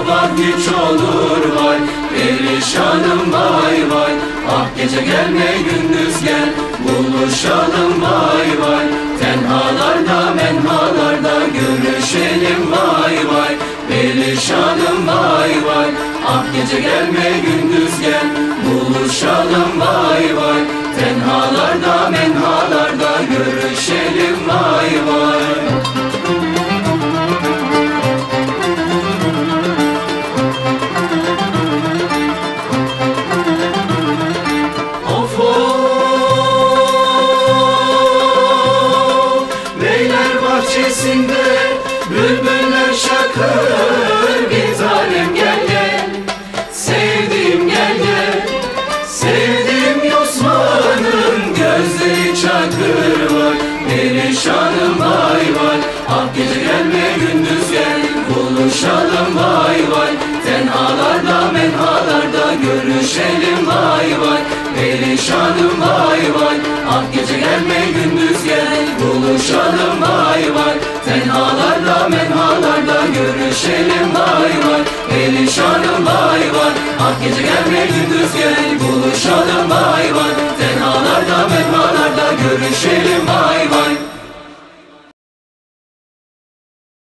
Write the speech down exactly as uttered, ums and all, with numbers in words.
sabah güç olur vay, perişanım vay vay. Ah gece gelme gündüz gel, buluşalım vay vay. Tenhalarda menhalarda görüşelim vay vay, perişanım vay vay. Ah gece gelme gündüz gel, buluşalım vay vay. Tenhalarda menhalarda görüşelim vay vay. Of of, beyler bahçesinde bülbüller şakır. Bir tanem gel gel, sevdiğim gel gel. Sevdiğim Osman'ın gözleri çakır var, perişanım vay vay. Ah gece gelme gündüz gel, buluşalım vay vay. Tenhalarda menhalarda görüşelim vay vay, perişanım vay vay. Ah gece gelme gündüz gel, buluşalım vay vay. Tenhalarda menhalarda görüşelim vay vay, perişanım vay vay. Ah gece gelme gündüz gel, buluşalım vay vay. Tenhalarda menhalarda görüşelim vay vay.